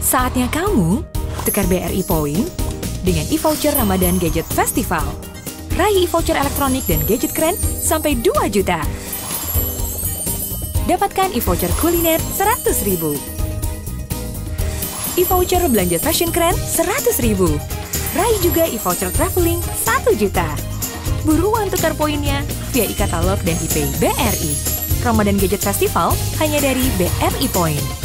Saatnya kamu tukar BRI Point dengan e-voucher Ramadan Gadget Festival. Raih e-voucher elektronik dan gadget keren sampai 2 juta. Dapatkan e-voucher kuliner 100.000. E-voucher belanja fashion keren 100.000. Raih juga e-voucher traveling 1 juta. Buruan tukar poinnya via e-katalog dan e-pay BRI. Ramadan Gadget Festival hanya dari BRI Point.